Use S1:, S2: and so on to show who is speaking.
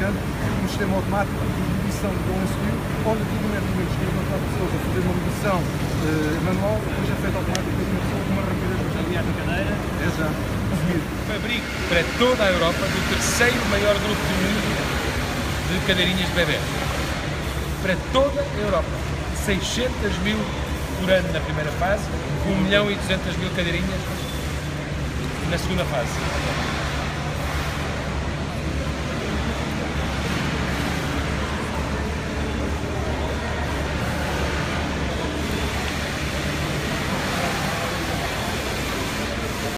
S1: mediante um sistema automático de medição de bom civil, onde antigamente tínhamos que ir matar pessoas a fazer uma medição manual, depois é feito automaticamente uma pessoa com uma rapidez bastante.
S2: Aliás, na cadeira.
S1: Exato.
S3: Fabrico para toda a Europa do terceiro maior grupo do mundo de cadeirinhas de bebés. Para toda a Europa. 600 mil por ano na primeira fase, 1.200.000 cadeirinhas na segunda fase.